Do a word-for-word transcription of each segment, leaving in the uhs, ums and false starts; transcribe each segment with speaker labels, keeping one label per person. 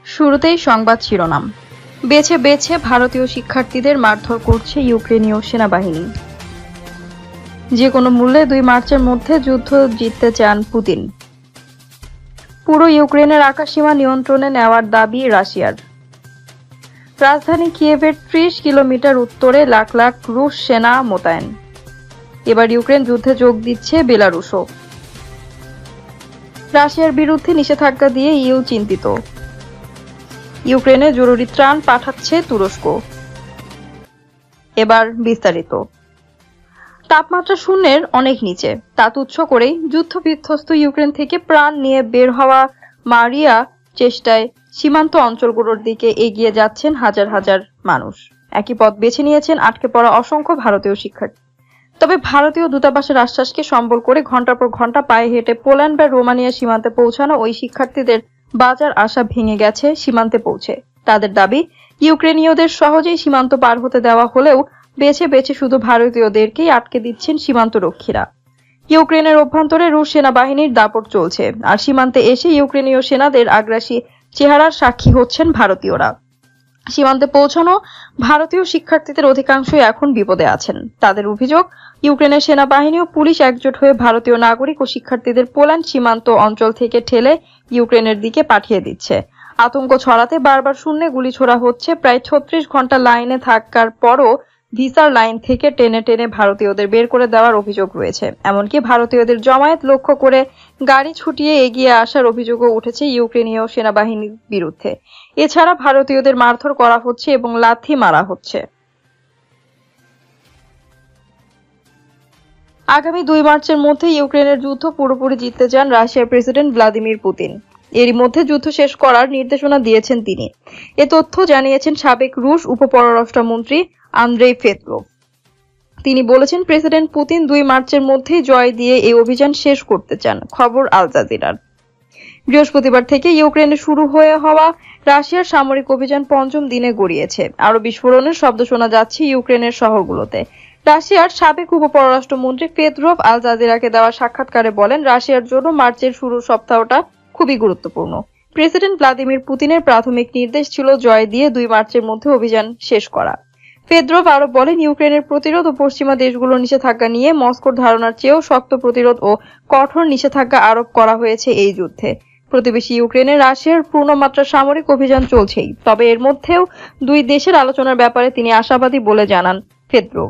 Speaker 1: শুরুতেই সংবাদ শিরোনাম। বেছে বেছে ভারতীয় শিক্ষার্থীদের মারধর করছে ইউক্রেনীয় সেনাবাহিনী। যে কোনো মূল্যে দুই মার্চের মধ্যে যুদ্ধ জিততে চান পুতিন। পুরো ইউক্রেনের আকাশসীমা নিয়ন্ত্রণে নেওয়ার দাবি রাশিয়ার। রাজধানী কিয়েভের ত্রিশ কিলোমিটার উত্তরে লাখ লাখ রুশ সেনা মোতায়েন। এবার ইউক্রেন যুদ্ধে যোগ দিচ্ছে বেলারুশও। রাশিয়ার বিরুদ্ধে নিষেধাজ্ঞা দিয়ে ইউ চিন্তিত। ইউক্রেনে জরুরি ত্রাণ পাঠাচ্ছে তুরস্ক। এবার বিস্তারিত। তাপমাত্রা শূন্যের অনেক নিচে তা তুচ্ছ করেই যুদ্ধ বিধ্বস্ত ইউক্রেন থেকে প্রাণ নিয়ে বের হওয়া মারিয়া চেষ্টায় সীমান্ত অঞ্চলগুলোর দিকে এগিয়ে যাচ্ছেন হাজার হাজার মানুষ। একই পথ বেছে নিয়েছেন আটকে পড়া অসংখ্য ভারতীয় শিক্ষার্থী। তবে ভারতীয় দূতাবাসের আশ্বাসকে সম্বল করে ঘন্টার পর ঘন্টা পায়ে হেঁটে পোল্যান্ড বা রোমানিয়া সীমান্তে পৌঁছানো ওই শিক্ষার্থীদের বাজার আশা ভেঙে গেছে সীমান্তে পৌঁছে। তাদের দাবি, ইউক্রেনীয়দের সহজেই সীমান্ত পার হতে দেওয়া হলেও বেছে বেছে শুধু ভারতীয়দেরকেই আটকে দিচ্ছেন সীমান্ত রক্ষীরা। ইউক্রেনের অভ্যন্তরে রুশ সেনাবাহিনীর দাপট চলছে, আর সীমান্তে এসে ইউক্রেনীয় সেনাদের আগ্রাসী চেহারার সাক্ষী হচ্ছেন ভারতীয়রা। সীমান্তে পৌঁছানো ভারতীয় শিক্ষার্থীদের অধিকাংশই এখন বিপদে আছেন। তাদের অভিযোগ, ইউক্রেনের সেনাবাহিনী ও পুলিশ একজোট হয়ে ভারতীয় নাগরিক ও শিক্ষার্থীদের পোল্যান্ড সীমান্ত অঞ্চল থেকে ঠেলে ইউক্রেনের দিকে পাঠিয়ে দিচ্ছে। আতঙ্ক ছড়াতে বারবার শূন্যে গুলি ছোড়া হচ্ছে। প্রায় ছত্রিশ ঘন্টা লাইনে থাকার পরও ভিসার লাইন থেকে টেনে টেনে ভারতীয়দের বের করে দেওয়ার অভিযোগ রয়েছে। এমনকি ভারতীয়দের জমায়েত লক্ষ্য করে গাড়ি ছুটিয়ে এগিয়ে আসার অভিযোগও উঠেছে ইউক্রেনীয় সেনাবাহিনীর বিরুদ্ধে। এছাড়া ভারতীয়দের মারধর করা হচ্ছে এবং লাথি মারা হচ্ছে। আগামী দুই মার্চের মধ্যে ইউক্রেনের যুদ্ধ পুরোপুরি জিততে চান রাশিয়ার প্রেসিডেন্ট ভ্লাদিমির পুতিন। এরই মধ্যে যুদ্ধ শেষ করার নির্দেশনা দিয়েছেন তিনি। এ তথ্য জানিয়েছেন সাবেক রুশ উপপররাষ্ট্রমন্ত্রী আন্দ্রেই ফেদরোভ। তিনি বলেছেন, প্রেসিডেন্ট পুতিন দুই মার্চের মধ্যেই জয় দিয়ে এই অভিযান শেষ করতে চান। খবর আল জাজিরার। বৃহস্পতিবার থেকে ইউক্রেনে শুরু হয়ে হওয়া রাশিয়ার সামরিক অভিযান পঞ্চম দিনে গড়িয়েছে। আরো বিস্ফোরণের শব্দ শোনা যাচ্ছে ইউক্রেনের শহরগুলোতে। রাশিয়ার সাবেক উপপররাষ্ট্রমন্ত্রী ফেদরোভ আল জাজিরাকে দেওয়া সাক্ষাৎকারে বলেন, রাশিয়ার জন্য মার্চের শুরুর সপ্তাহটা খুবই গুরুত্বপূর্ণ। প্রেসিডেন্ট ভ্লাদিমির পুতিনের প্রাথমিক নির্দেশ ছিল জয় দিয়ে দুই মার্চের মধ্যে অভিযান শেষ করা। ফেদরোভ আরো বলেন, ইউক্রেনের প্রতিরোধ ও পশ্চিমা দেশগুলোর নিষেধাজ্ঞা নিয়ে মস্কোর ধারণার চেয়েও শক্ত প্রতিরোধ ও কঠোর নিষেধাজ্ঞা আরোপ করা হয়েছে এই যুদ্ধে। প্রতিবেশী ইউক্রেনে রাশিয়ার পূর্ণমাত্রা সামরিক অভিযান চলছেই, তবে এর মধ্যেও দুই দেশের আলোচনার ব্যাপারে তিনি আশাবাদী বলে জানান ফেদরোভ।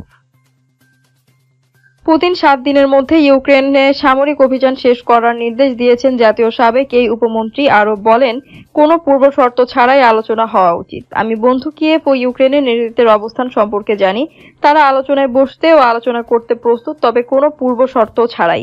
Speaker 1: পুতিন সাত দিনের মধ্যে ইউক্রেনে সামরিক অভিযান শেষ করার নির্দেশ দিয়েছেন জাতীয় সাবেক এই উপমন্ত্রী। আরো বলেন, কোনো পূর্ব শর্ত ছাড়াই আলোচনা হওয়া উচিত। আমি বন্ধু কিয়েভ ও ইউক্রেনের নেতৃত্বের অবস্থান সম্পর্কে জানি। তারা আলোচনায় বসতে ও আলোচনা করতে প্রস্তুত, তবে কোনো পূর্ব শর্ত ছাড়াই।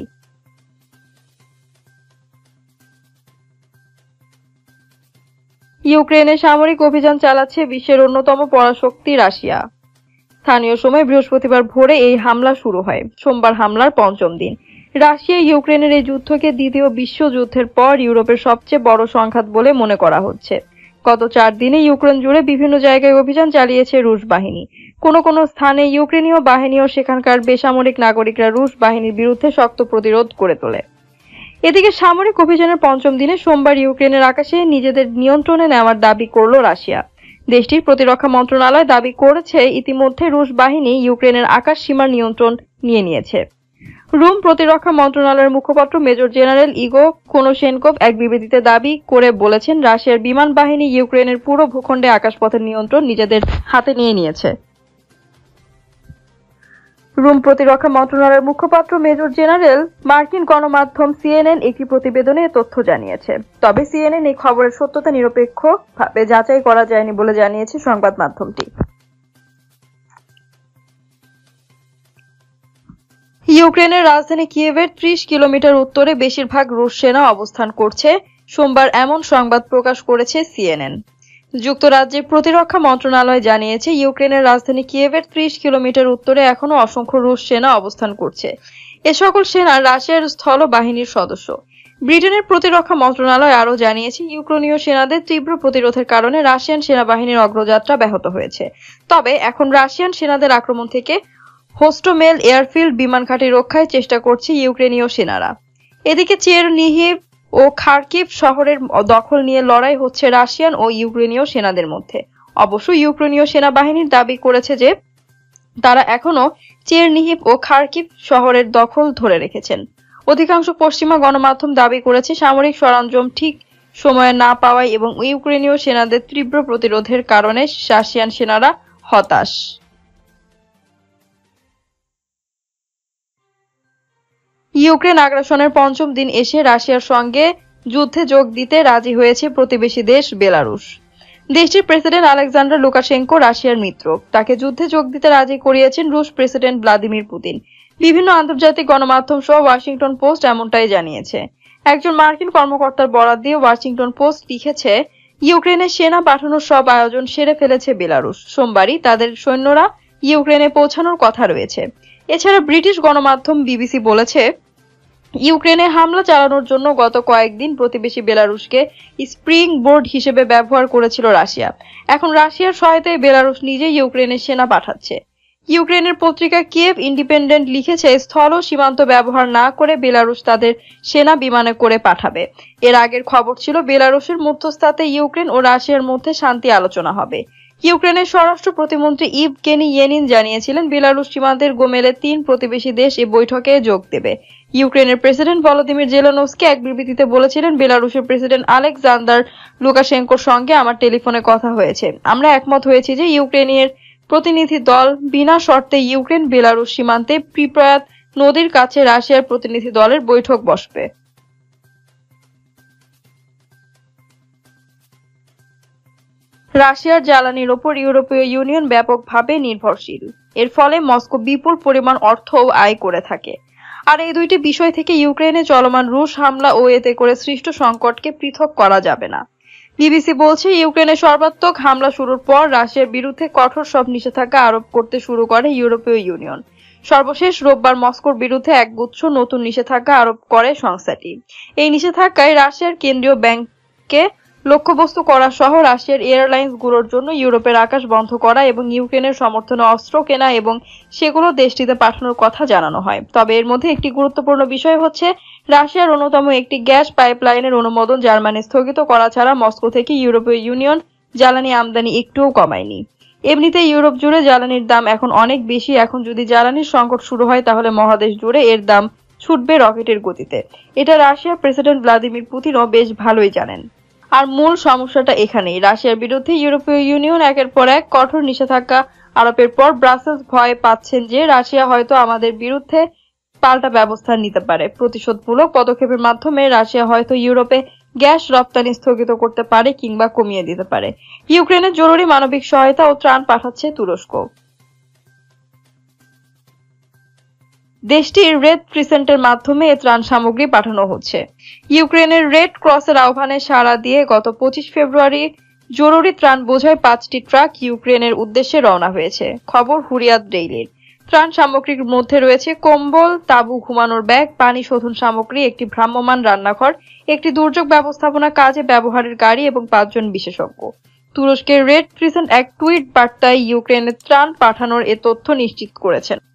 Speaker 1: ইউক্রেনে সামরিক অভিযান চালাচ্ছে বিশ্বের অন্যতম পরাশক্তি রাশিয়া। স্থানীয় সময় বৃহস্পতিবার ভোরে এই হামলা শুরু হয়। সোমবার হামলার পঞ্চম দিন। রাশিয়া ইউক্রেনের এই যুদ্ধকে দ্বিতীয় বিশ্বযুদ্ধের পর ইউরোপের সবচেয়ে বড় সংঘাত বলে মনে করা হচ্ছে। গত চার দিনে ইউক্রেন জুড়ে বিভিন্ন জায়গায় অভিযান চালিয়েছে রুশ বাহিনী। কোনো কোনো স্থানে ইউক্রেনীয় বাহিনী ও সেখানকার বেসামরিক নাগরিকরা রুশ বাহিনীর বিরুদ্ধে শক্ত প্রতিরোধ গড়ে তোলে। এদিকে সামরিক অভিযানের পঞ্চম দিনে সোমবার ইউক্রেনের আকাশে নিজেদের নিয়ন্ত্রণে নেওয়ার দাবি করল রাশিয়া। দেশটির প্রতিরক্ষা মন্ত্রণালয় দাবি করেছে, ইতিমধ্যে রুশ বাহিনী ইউক্রেনের আকাশ সীমার নিয়ন্ত্রণ নিয়ে নিয়েছে। রুম প্রতিরক্ষা মন্ত্রণালয়ের মুখপাত্র মেজর জেনারেল ইগো কোনোশেনকোভ এক বিবৃতিতে দাবি করে বলেছেন, রাশিয়ার বিমান বাহিনী ইউক্রেনের পুরো ভূখণ্ডে আকাশপথের নিয়ন্ত্রণ নিজেদের হাতে নিয়ে নিয়েছে। রুম প্রতিরক্ষা মন্ত্রণালয়ের মুখপাত্র মেজর জেনারেল মার্কিন গণমাধ্যম সিএনএন একটি প্রতিবেদনে তথ্য জানিয়েছে। তবে সিএনএন এই খবরের সত্যতা নিরপেক্ষভাবে যাচাই করা যায়নি বলে জানিয়েছে সংবাদ মাধ্যমটি। ইউক্রেনের রাজধানী কিয়েভের ত্রিশ কিলোমিটার উত্তরে বেশিরভাগ রুশ সেনা অবস্থান করছে। সোমবার এমন সংবাদ প্রকাশ করেছে সিএনএন। যুক্তরাজ্যের প্রতিরক্ষা মন্ত্রণালয় জানিয়েছে, ইউক্রেনের রাজধানী কিয়েভের ত্রিশ কিলোমিটার উত্তরে এখনো অসংখ্য রুশ সেনা অবস্থান করছে। এ সকল সেনা রাশিয়ার স্থল বাহিনীর সদস্য। ব্রিটেনের প্রতিরক্ষা মন্ত্রণালয় আরও জানিয়েছে, ইউক্রেনীয় সেনাদের তীব্র প্রতিরোধের কারণে রাশিয়ান সেনাবাহিনীর অগ্রযাত্রা ব্যাহত হয়েছে। তবে এখন রাশিয়ান সেনাদের আক্রমণ থেকে হোস্টোমেল এয়ারফিল্ড বিমান ঘাঁটি রক্ষায় চেষ্টা করছে ইউক্রেনীয় সেনারা। এদিকে চেরনিহিভ ও খার্কিভ শহরের দখল নিয়ে লড়াই হচ্ছে রাশিয়ান ও ইউক্রেনীয় সেনাদের মধ্যে। অবশ্য ইউক্রেনীয় সেনাবাহিনীর দাবি করেছে যে তারা এখনো চেরনিহিভ ও খার্কিভ শহরের দখল ধরে রেখেছেন। অধিকাংশ পশ্চিমা গণমাধ্যম দাবি করেছে সামরিক সরঞ্জাম ঠিক সময়ে না পাওয়ায় এবং ইউক্রেনীয় সেনাদের তীব্র প্রতিরোধের কারণে রাশিয়ান সেনারা হতাশ। ইউক্রেন আগ্রাসনের পঞ্চম দিন এসে রাশিয়ার সঙ্গে যুদ্ধে যোগ দিতে রাজি হয়েছে প্রতিবেশী দেশ বেলারুশ। দেশটির প্রেসিডেন্ট আলেকজান্ডার লুকাশেঙ্কো রাশিয়ার মিত্র, তাকে যুদ্ধে যোগ দিতে রাজি করিয়েছেন রুশ প্রেসিডেন্ট ভ্লাদিমির পুতিন। বিভিন্ন আন্তর্জাতিক গণমাধ্যম সহ ওয়াশিংটন পোস্ট এমনটাই জানিয়েছে। একজন মার্কিন কর্মকর্তার বরাত দিয়ে ওয়াশিংটন পোস্ট লিখেছে, ইউক্রেনে সেনা পাঠানোর সব আয়োজন সেরে ফেলেছে বেলারুশ। সোমবারই তাদের সৈন্যরা ইউক্রেনে পৌঁছানোর কথা রয়েছে। এছাড়া ব্রিটিশ গণমাধ্যম বিবিসি বলেছে, ইউক্রেনে হামলা চালানোর জন্য গত কয়েকদিন প্রতিবেশী বেলারুশকে স্প্রিং বোর্ড হিসেবে ব্যবহার করেছিল রাশিয়া। এখন রাশিয়ার সহায়তায় বেলারুশ নিজেই ইউক্রেনে সেনা পাঠাচ্ছে। ইউক্রেনের পত্রিকা কিয়েভ ইন্ডিপেন্ডেন্ট লিখেছে, স্থল সীমান্ত ব্যবহার না করে বেলারুশ তাদের সেনা বিমানে করে পাঠাবে। এর আগের খবর ছিল বেলারুশের মধ্যস্থাতে ইউক্রেন ও রাশিয়ার মধ্যে শান্তি আলোচনা হবে। ইউক্রেনের স্বরাষ্ট্র প্রতিমন্ত্রী ইভগেনি ইয়েনিন জানিয়েছিলেন, বেলারুশ সীমান্তের গোমেলের তিন প্রতিবেশী দেশ এই বৈঠকে যোগ দেবে। ইউক্রেনের প্রেসিডেন্ট ভলোদিমির জেলেনস্কি এক বিবৃতিতে বলেছিলেন, বেলারুশের প্রেসিডেন্ট আলেকজান্ডার লুকাশেঙ্কোর সঙ্গে আমার টেলিফোনে কথা হয়েছে। আমরা একমত হয়েছি যে ইউক্রেনের প্রতিনিধি দল বিনা শর্তে ইউক্রেন বেলারুশ সীমান্তে প্রিপ্রায়াত নদীর কাছে রাশিয়ার প্রতিনিধি দলের বৈঠক বসবে। রাশিয়ার জ্বালানির ওপর ইউরোপীয় ইউনিয়ন ব্যাপকভাবে নির্ভরশীল। এর ফলে মস্কো বিপুল পরিমাণ অর্থও আয় করে থাকে। আর এই দুইটি বিষয় থেকে ইউক্রেনে চলমান রুশ হামলা ও এতে করে সৃষ্ট সংকটকে পৃথক করা যাবে না। বিবিসি বলছে, ইউক্রেনে সর্বাত্মক হামলা শুরুর পর রাশিয়ার বিরুদ্ধে কঠোর সব নিষেধাজ্ঞা আরোপ করতে শুরু করে ইউরোপীয় ইউনিয়ন। সর্বশেষ রোববার মস্কোর বিরুদ্ধে একগুচ্ছ নতুন নিষেধাজ্ঞা আরোপ করে সংস্থাটি। এই নিষেধাজ্ঞায় রাশিয়ার কেন্দ্রীয় ব্যাংককে লক্ষ্যবস্তু করা সহ রাশিয়ার এয়ারলাইন্স গুলোর জন্য ইউরোপের আকাশ বন্ধ করা এবং ইউক্রেনের সমর্থনে অস্ত্র কেনা এবং সেগুলো দেশটিতে পাঠানোর কথা জানানো হয়। তবে এর মধ্যে একটি গুরুত্বপূর্ণ বিষয় হচ্ছে, রাশিয়ার অন্যতম একটি গ্যাস পাইপলাইনের অনুমোদন জার্মানি স্থগিত করা ছাড়া মস্কো থেকে ইউরোপীয় ইউনিয়ন জ্বালানি আমদানি একটুও কমায়নি। এমনিতে ইউরোপ জুড়ে জ্বালানির দাম এখন অনেক বেশি। এখন যদি জ্বালানির সংকট শুরু হয় তাহলে মহাদেশ জুড়ে এর দাম ছুটবে রকেটের গতিতে। এটা রাশিয়ার প্রেসিডেন্ট ভ্লাদিমির পুতিনও বেশ ভালোই জানেন। আর মূল সমস্যাটা এখানেই, রাশিয়ার বিরুদ্ধে ইউরোপীয় ইউনিয়ন একের পর এক কঠোর নিষেধাজ্ঞা আরোপের পর ব্রাসেলস ভয় পাচ্ছেন যে রাশিয়া হয়তো আমাদের বিরুদ্ধে পাল্টা ব্যবস্থা নিতে পারে। প্রতিশোধমূলক পদক্ষেপের মাধ্যমে রাশিয়া হয়তো ইউরোপে গ্যাস রপ্তানি স্থগিত করতে পারে কিংবা কমিয়ে দিতে পারে। ইউক্রেনের জরুরি মানবিক সহায়তা ও ত্রাণ পাঠাচ্ছে তুরস্ক। দেশটির রেড ক্রিসেন্টের মাধ্যমে এ ত্রাণ সামগ্রী পাঠানো হচ্ছে। ইউক্রেনের রেড ক্রসের আহ্বানে সাড়া দিয়ে গত পঁচিশ ফেব্রুয়ারি জরুরি ত্রাণ বোঝাই পাঁচটি ট্রাক ইউক্রেনের উদ্দেশ্যে রওনা হয়েছে। খবর হুরিয়াত ডেইলির। ত্রাণ সামগ্রীর মধ্যে রয়েছে কম্বল, তাঁবু, ঘুমানোর ব্যাগ, পানি শোধন সামগ্রী, একটি ভ্রাম্যমাণ রান্নাঘর, একটি দুর্যোগ ব্যবস্থাপনা কাজে ব্যবহারের গাড়ি এবং পাঁচজন বিশেষজ্ঞ। তুরস্কের রেড ক্রিসেন্ট এক টুইট বার্তায় ইউক্রেনের ত্রাণ পাঠানোর এ তথ্য নিশ্চিত করেছেন।